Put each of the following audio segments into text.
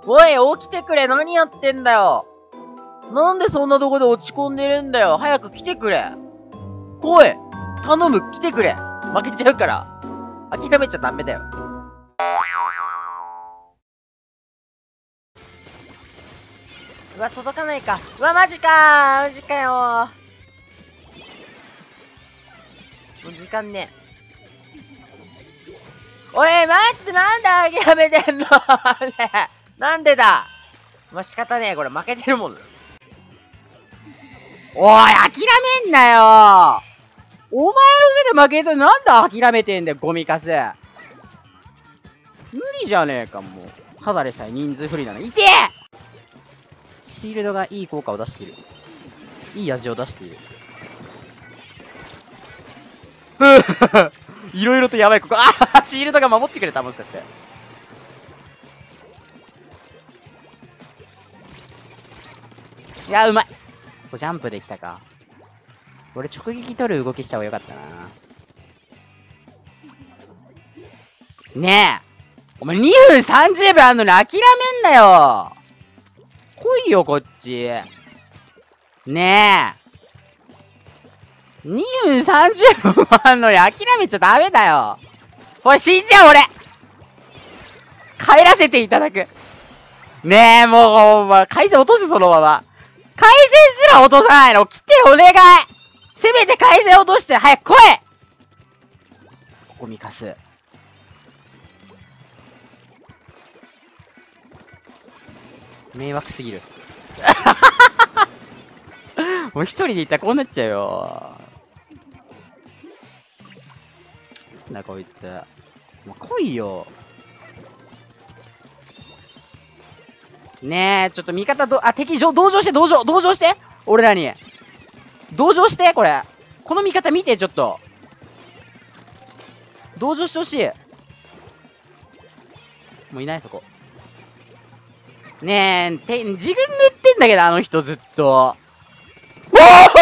おい、起きてくれ。何やってんだよ。なんでそんなとこで落ち込んでるんだよ。早く来てくれ。おい、頼む、来てくれ。負けちゃうから。諦めちゃダメだよ。うわ、届かないか。うわ、マジかー。マジかよー。もう時間ね。おい、待って、なんで諦めてんのなんでだ。まあ、仕方ねえ、これ負けてるもん。おい、諦めんなよ。お前のせいで負けるとなんで諦めてんだよ、ゴミカス。無理じゃねえか、もう。ただでさえ人数不利なの。いてえ。シールドがいい効果を出している。いい味を出している。いろいろとやばい、ここ。あシールドが守ってくれた、もしかして。いや、うまい。ジャンプできたか。俺、直撃取る動きした方がよかったな。ねえ。お前2分30秒あんのに諦めんなよ。来いよ、こっち。ねえ。2分30分あんのに諦めちゃダメだよ。これ死んじゃう、俺。帰らせていただく。ねえ、もう、回線落とす、そのまま。回線すら落とさないの。来て、お願い。せめて回線落として、早く来い。ゴミかす。迷惑すぎる。もう一人でいったらこうなっちゃうよ。なんだこいつ。もう来いよ。ねえ、ちょっと味方敵同情して、同情して俺らに。同情してこれ。この味方見て、ちょっと。同情してほしい。もういない、そこ。ねえ、自分塗ってんだけど、あの人ずっと。お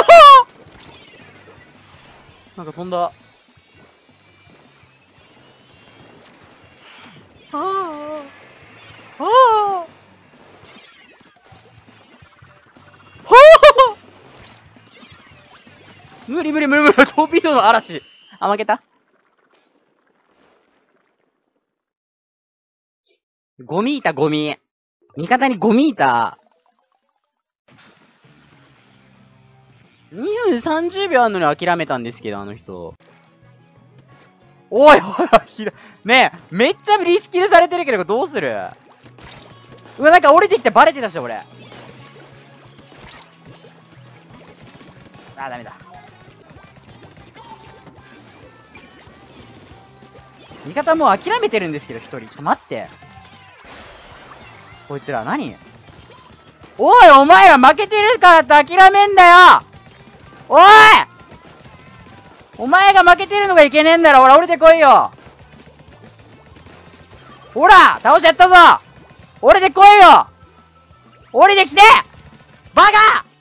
おなんか飛んだ。はあ。はあ。無理、トビードの嵐。あ、負けた。ゴミいた、ゴミ。味方にゴミいた。2分30秒あるのに諦めたんですけど、あの人。おい、ねえ、めっちゃリスキルされてるけど、どうする？うわ、なんか降りてきてバレてたし、俺。ダメだ。味方もう諦めてるんですけど、一人。ちょっと待って。こいつら何？おい、お前は負けてるからって諦めんだよ。おい！お前が負けてるのがいけねえんだろ。ほら、降りてこいよ。ほら、倒しやったぞ。降りてこいよ。降りてきてバカ！